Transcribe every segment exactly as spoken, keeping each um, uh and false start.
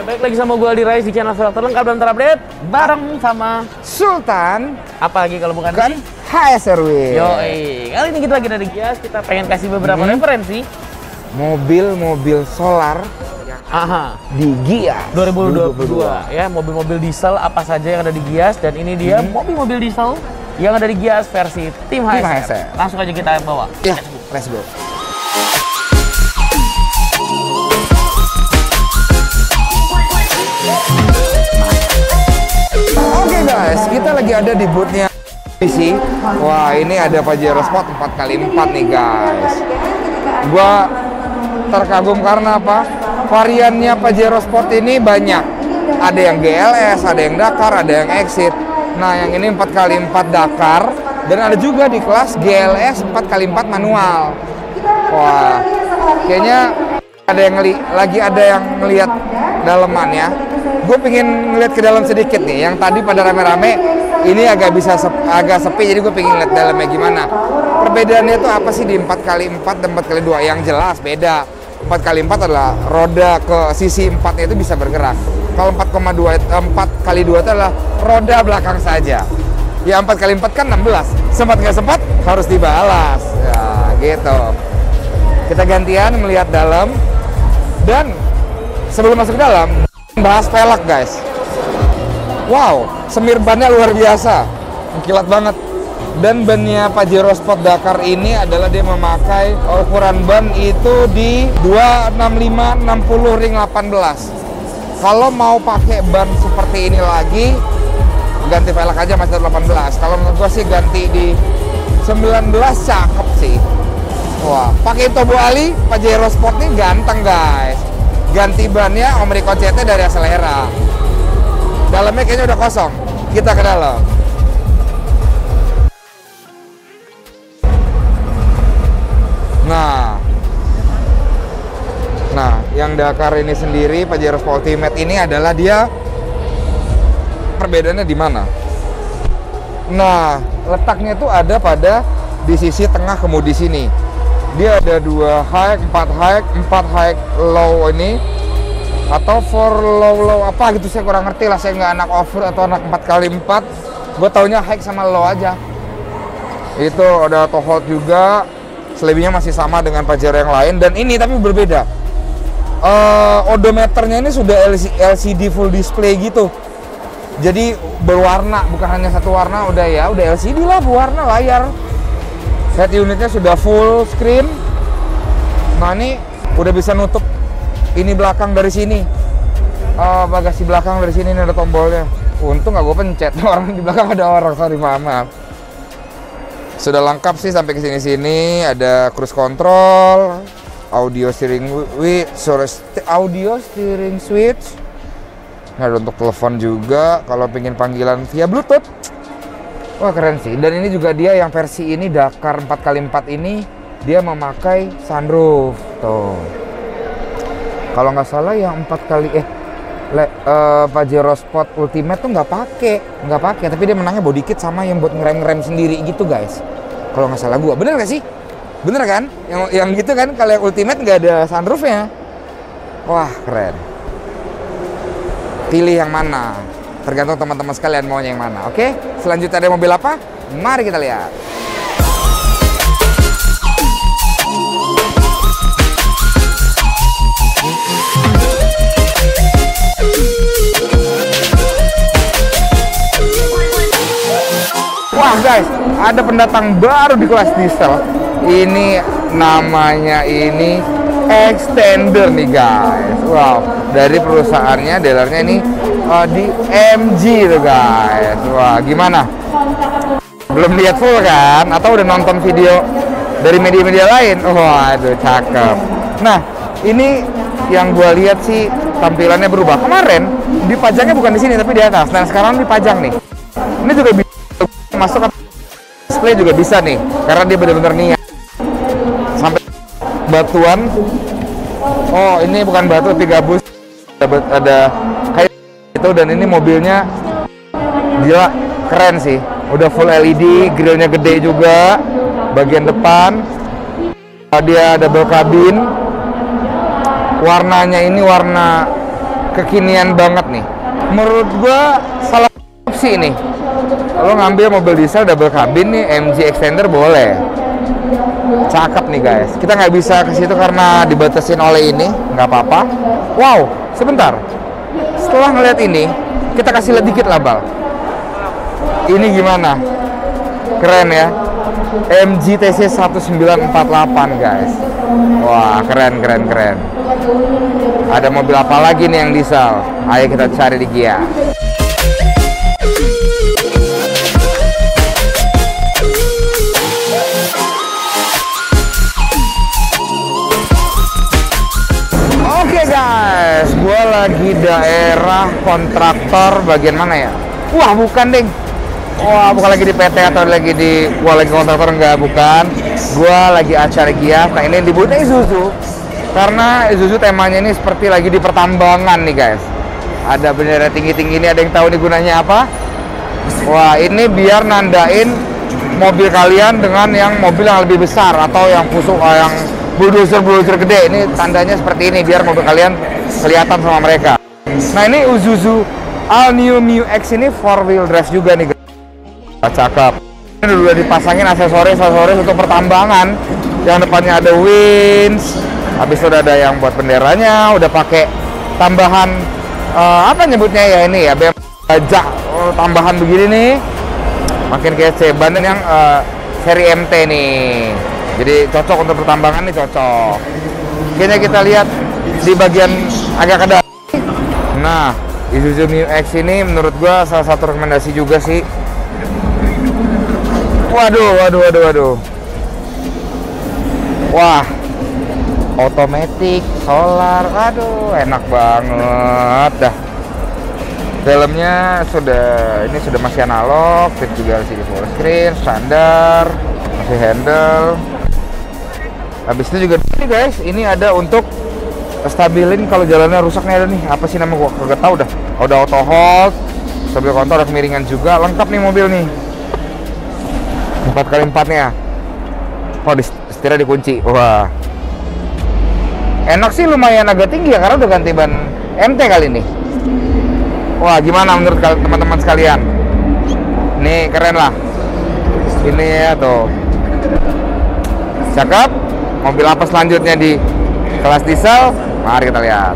Baik lagi sama gue Aldi Rais di channel Velg terlengkap dan terupdate bareng sama Sultan. apa lagi kalau bukan Kan sih? H S R W. Yoi, kali ini kita lagi dari Gias, kita pengen kasih beberapa Hmm. referensi Mobil-mobil solar Aha, di Gias dua ribu dua puluh dua ya, mobil-mobil diesel apa saja yang ada di Gias, dan ini dia Hmm. mobil-mobil diesel yang ada di Gias versi tim H S R. Tim H S R. Langsung aja kita bawa. Ya, let's go. Oke guys, kita lagi ada di boothnya P C. Wah, ini ada Pajero Sport empat kali empat nih guys. Gua terkagum karena apa? Variannya Pajero Sport ini banyak. Ada yang G L S, ada yang Dakar, ada yang Exit. Nah, yang ini empat kali empat Dakar, dan ada juga di kelas G L S empat kali empat manual. Wah, kayaknya ada yang ngeli lagi ada yang ngelihat dalemannya. Gue pengen ngeliat ke dalam sedikit nih. Yang tadi pada rame-rame, ini agak bisa sep agak sepi, jadi gue pengen lihat dalamnya gimana. Perbedaannya itu apa sih di empat kali empat dan empat kali dua? Yang jelas beda. empat kali empat adalah roda ke sisi empatnya itu bisa bergerak. Kalau empat koma dua empat kali dua itu adalah roda belakang saja. Ya empat kali empat kan enam belas. Sempat nggak sempat harus dibalas. Ya gitu. Kita gantian melihat dalam, dan sebelum masuk ke dalam bahas velg guys. Wow, semir bannya luar biasa, kilat banget. Dan bannya Pajero Sport Dakar ini adalah dia memakai ukuran ban itu di dua enam lima enam puluh ring delapan belas. Kalau mau pakai ban seperti ini lagi, ganti velg aja masih delapan belas. Kalau menurut gua sih ganti di sembilan belas cakep sih. Wah, pakai turbo ali Pajero Sport ini ganteng guys. Ganti bannya Omrico C T dari Acelera. Dalamnya kayaknya udah kosong. Kita ke dalam. Nah, nah, yang Dakar ini sendiri Pajero Sport Ultimate ini adalah dia perbedaannya di mana? Nah, letaknya itu ada pada di sisi tengah kemudi sini. Dia ada dua high, empat high, empat high low ini, atau four low low apa gitu, saya kurang ngerti lah. Saya nggak anak over atau anak empat kali empat. Gue taunya high sama low aja. Itu ada auto hold juga. Selebihnya masih sama dengan Pajero yang lain, dan ini tapi berbeda. Uh, odometernya ini sudah L C D full display gitu. Jadi berwarna, bukan hanya satu warna. Udah ya, udah L C D lah, berwarna layar. Head unitnya sudah full screen. Nah ini udah bisa nutup ini belakang dari sini. Uh, bagasi belakang dari sini, ini ada tombolnya. Untung nggak gue pencet. Orang di belakang ada orang, sorry, maaf, maaf. Sudah lengkap sih sampai ke sini-sini. Ada cruise control, audio steering wheel, sorry, audio steering switch. Nah, ada untuk telepon juga kalau pengen panggilan via Bluetooth. Wah, keren sih. Dan ini juga dia yang versi ini Dakar empat kali empat ini dia memakai sunroof. Tuh. Kalau nggak salah yang empat kali eh le, uh, Pajero Sport Ultimate tuh nggak pakai, nggak pakai. Tapi dia menangnya body kit sama yang buat ngerem-ngerem sendiri gitu guys. Kalau nggak salah gua, bener nggak sih? Bener kan? Yang yang gitu kan? Kalau yang Ultimate nggak ada sunroofnya. Wah, keren. Pilih yang mana? Tergantung teman-teman sekalian maunya yang mana. Oke? Selanjutnya ada mobil apa? Mari kita lihat. Wah guys, ada pendatang baru di kelas diesel. Ini namanya ini Extender nih guys. Wow, dari perusahaannya, dealernya ini uh, di M G tuh guys. Wah, gimana? Belum lihat full kan? Atau udah nonton video dari media-media lain? Wah, aduh cakep. Nah, ini yang gua lihat sih tampilannya berubah. Kemarin dipajangnya bukan di sini tapi di atas. Nah, sekarang dipajang nih. Ini juga bisa masuk ke display juga bisa nih, karena dia benar-benar niat. Sampai batuan. Oh, ini bukan batu tapi gabus. Ada, ada kayak itu, dan ini mobilnya gila, keren sih. Udah full L E D, grillnya gede juga. Bagian depan dia double cabin. Warnanya ini warna kekinian banget nih. Menurut gua salah opsi ini. Lo ngambil mobil diesel double cabin nih, M G extender boleh. Cakep nih guys. Kita nggak bisa ke situ karena dibatasin oleh ini, nggak apa-apa. Wow, sebentar. Setelah ngeliat ini, kita kasih lihat dikit lah, Bal. Ini gimana? Keren ya. M G T C seribu sembilan ratus empat puluh delapan guys. Wah, keren keren keren. Ada mobil apa lagi nih yang diesel? Ayo kita cari di Gia. Oke guys, gua lagi daerah kontraktor bagian mana ya? Wah, bukan ding. Wah, bukan lagi di P T atau lagi di gua lagi kontraktor, enggak, bukan. Gua lagi acara Gia. Nah, ini di booth Isuzu. Karena Isuzu temanya ini seperti lagi di pertambangan nih, guys. Ada bendera tinggi-tinggi ini, ada yang tahu nih gunanya apa? Wah, ini biar nandain mobil kalian dengan yang mobil yang lebih besar atau yang pusuk yang bulldozer-bulldozer gede. Ini tandanya seperti ini biar mobil kalian kelihatan sama mereka. Nah, ini Isuzu All New M U X ini four wheel drive juga nih, guys. Cakep. Ini udah dipasangin aksesoris-aksesoris untuk pertambangan. Yang depannya ada winch. Habis itu udah ada yang buat benderanya. Udah pakai tambahan uh, apa nyebutnya ya ini ya, bajak uh, tambahan begini nih. Makin kece. Ban yang uh, seri M T nih. Jadi cocok untuk pertambangan nih, cocok. Kayaknya kita lihat di bagian agak ke dalam. Nah, Isuzu M U X ini menurut gua salah satu rekomendasi juga sih. Waduh, waduh, waduh, waduh. Wah, otomatis, solar, aduh, enak banget dah. Dalamnya sudah, ini sudah masih analog, fit juga L C D full screen, standar, masih handle. Habis itu juga ini guys, ini ada untuk stabilin kalau jalannya rusak nih, ada nih. Apa sih nama gua kagak tahu dah. Udah auto hold, stabil kontrol, ada kemiringan juga, lengkap nih mobil nih. empat kali empat-nya. Oh, di setirnya dikunci. Wah. Enak sih, lumayan agak tinggi ya karena udah ganti ban M T kali ini. Wah, gimana menurut teman-teman sekalian? Nih keren lah. Ini ya tuh. Cakep. Mobil apa selanjutnya di kelas diesel? Mari kita lihat.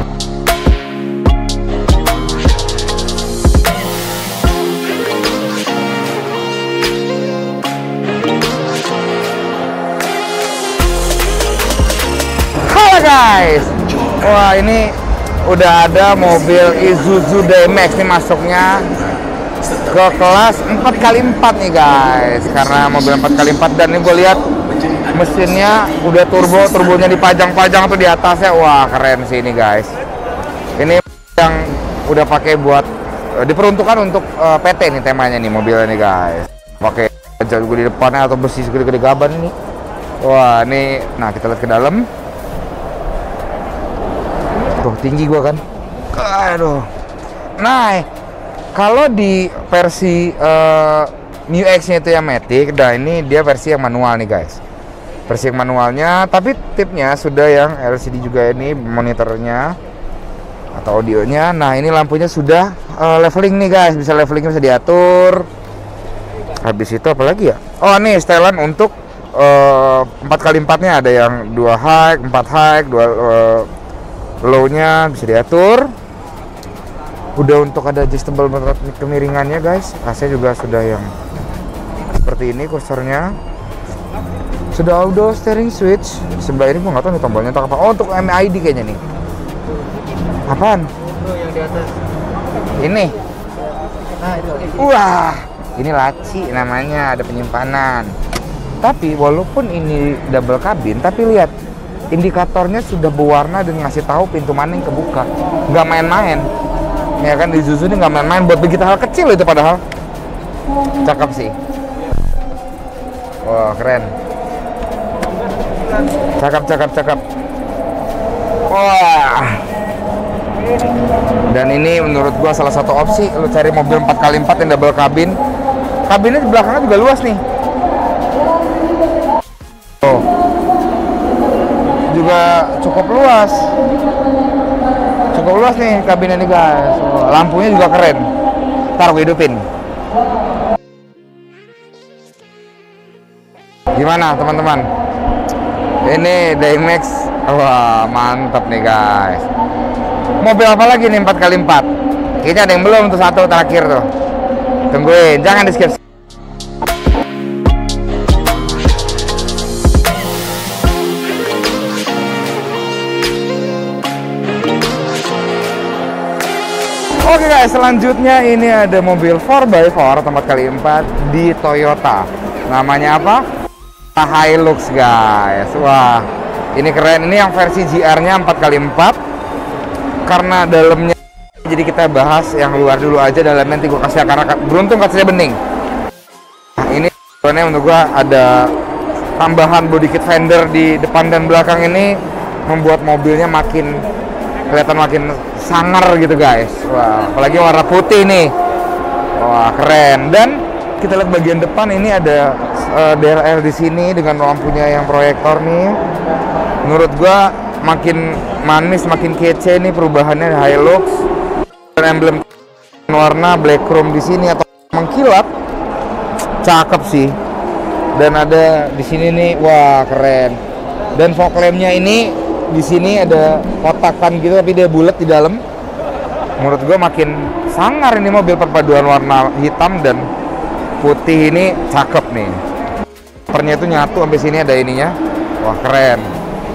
Guys, wah ini udah ada mobil Isuzu D-Max nih masuknya ke kelas empat kali empat nih guys, karena mobil empat kali empat dan ini gue lihat mesinnya udah turbo, turbonya dipajang-pajang tuh di atasnya. Wah, keren sih ini guys. Ini yang udah pakai buat diperuntukkan untuk uh, P T nih temanya nih mobilnya nih guys. Pakai jago di depannya atau besi segede-gede gaban ini. Wah, ini nah kita lihat ke dalam. Tuh tinggi gua kan. Aduh. Nah, kalau di versi uh, M U X-nya itu yang matic, nah ini dia versi yang manual nih guys. Versi yang manualnya, tapi tipnya sudah yang L C D juga ini monitornya atau audionya. Nah, ini lampunya sudah uh, leveling nih guys, bisa levelingnya bisa diatur. Habis itu apa lagi ya? Oh, nih setelan untuk uh, empat kali empat-nya ada yang dua high, empat high, dua uh, low-nya bisa diatur. Udah untuk ada adjustable kemiringannya guys. A C juga sudah yang seperti ini kursornya. Sudah auto steering switch. Sebelah ini gua nggak tahu nih tombolnya untuk apa. Oh, untuk M I D kayaknya nih. Apaan? Itu yang di atas. Ini. Nah, itu. Wah, ini laci namanya, ada penyimpanan. Tapi walaupun ini double cabin, tapi lihat indikatornya sudah berwarna dan ngasih tahu pintu mana yang kebuka. Nggak main-main. Ya kan, di Isuzu ini nggak main-main buat begitu hal kecil itu padahal. Cakep sih. Wah, keren. Cakep, cakep, cakep. Wah. Dan ini menurut gua salah satu opsi lu cari mobil empat kali empat yang double cabin. Kabinnya di belakangnya juga luas nih. Oh. Juga cukup luas, cukup luas nih kabinnya nih guys. Oh, lampunya juga keren. Ntar gue hidupin. Gimana teman-teman? Ini Daymax. Wah, mantap nih guys. Mobil apa lagi nih empat kali empat? Kayaknya ada yang belum tuh, satu terakhir tuh. Tungguin, jangan di skip. Oke guys, selanjutnya ini ada mobil four by four empat kali empat di Toyota. Namanya apa? Hilux guys. Wah, ini keren. Ini yang versi G R-nya empat kali empat. Karena dalamnya, jadi kita bahas yang luar dulu aja. Dalamnya nanti gue kasih, karena beruntung kacanya bening. Nah, ini sebenarnya menurut gue ada tambahan body kit fender di depan dan belakang ini, membuat mobilnya makin kelihatan makin sangar gitu guys. Wah, apalagi warna putih nih. Wah, keren. Dan kita lihat bagian depan ini ada uh, D R L di sini dengan lampunya yang proyektor nih. Menurut gua makin manis, makin kece nih perubahannya Hilux. Dan emblem warna black chrome di sini atau mengkilap. Cakep sih. Dan ada di sini nih, wah keren. Dan fog lamp-nya ini di sini ada kotakan gitu tapi dia bulat di dalam. Menurut gue makin sangar ini mobil, perpaduan warna hitam dan putih ini cakep nih. Pernya itu nyatu sampai sini, ada ininya. Wah keren.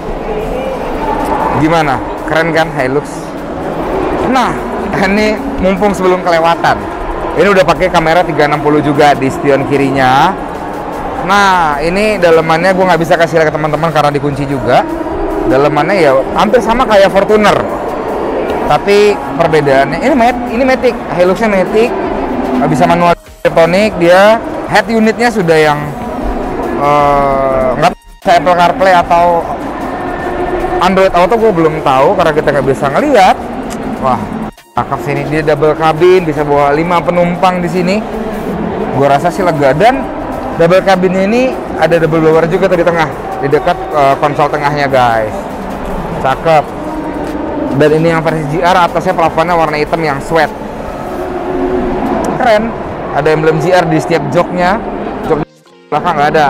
Gimana? Keren kan Hilux? Nah, ini mumpung sebelum kelewatan. Ini udah pakai kamera tiga enam nol juga di spion kirinya. Nah, ini dalemannya gue nggak bisa kasih lihat ke teman-teman karena dikunci juga. Dalemannya ya hampir sama kayak Fortuner, tapi perbedaannya ini mat ini matic, Hiluxnya matic, bisa manual elektronik. Dia head unitnya sudah yang nggak uh, Apple CarPlay atau Android Auto, gue belum tahu karena kita nggak bisa ngelihat. Wah, cakep sini. Dia double cabin, bisa bawa lima penumpang di sini. Gue rasa sih lega. Dan double cabinnya ini ada double blower juga tadi tengah, di dekat uh, konsol tengahnya guys. Cakep. Dan ini yang versi G R, atasnya plafonnya warna hitam yang sweat. Keren. Ada emblem G R di setiap joknya. Jok belakang nggak ada.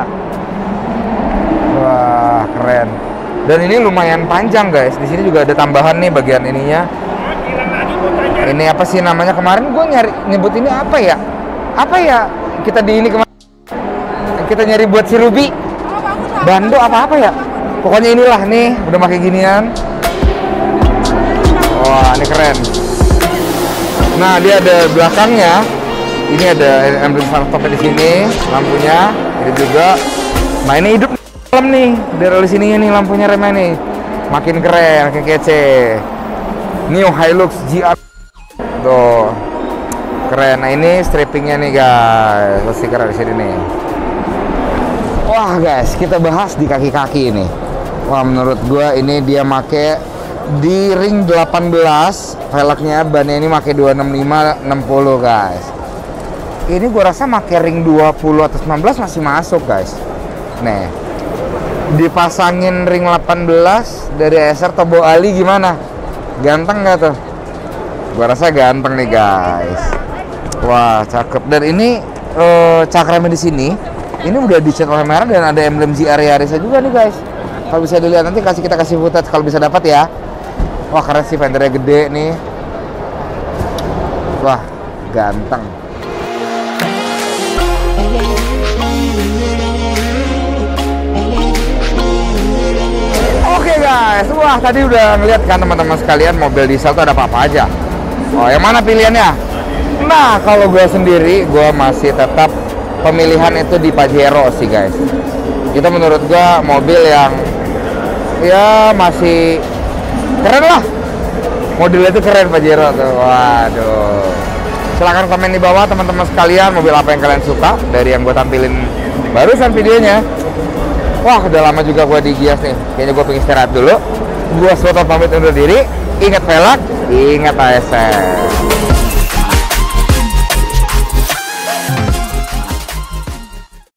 Wah, keren. Dan ini lumayan panjang guys. Di sini juga ada tambahan nih bagian ininya. Ini apa sih namanya, kemarin gue nyari nyebut ini apa ya? Apa ya? Kita di ini kemarin kita nyari buat si Ruby. Bando apa-apa ya? Pokoknya inilah nih, udah pakai ginian. Wah, ini keren. Nah, dia ada belakangnya. Ini ada emblem startupnya di sini, lampunya. Ini juga. Nah, ini hidup dalam nih. Dari sininya nih lampunya, remnya nih. Makin keren, makin kece. New Hilux G R. Tuh. Keren. Nah, ini strippingnya nih, guys. Pasti keren di sini nih. Wah guys, kita bahas di kaki-kaki ini. Wah, menurut gua ini dia make di ring delapan belas, velgnya bannya ini make dua enam lima enam puluh guys. Ini gua rasa make ring dua puluh atau sembilan belas masih masuk guys. Nih, dipasangin ring delapan belas dari S R Turbo Ali gimana? Ganteng nggak tuh? Gua rasa ganteng nih guys. Wah, cakep. Dan ini uh, cakramnya di sini. Ini udah dicat warna merah dan ada emblem G R Yarisnya juga nih guys. Kalau bisa dilihat nanti kasih kita kasih footage kalau bisa dapat ya. Wah, keren sih, fendernya gede nih. Wah, ganteng. Oke guys, wah tadi udah ngeliat kan teman-teman sekalian mobil diesel tuh ada apa-apa aja. Oh, yang mana pilihannya? Nah, kalau gue sendiri, gue masih tetap pemilihan itu di Pajero sih guys. Itu menurut gua mobil yang ya masih keren lah. Modelnya itu keren Pajero tuh. Waduh. Silahkan komen di bawah teman-teman sekalian, mobil apa yang kalian suka dari yang gue tampilin barusan videonya. Wah, udah lama juga gua di Gias nih. Kayaknya gua pengen istirahat dulu. Gua Sultan pamit undur diri. Ingat velg, ingat A S R.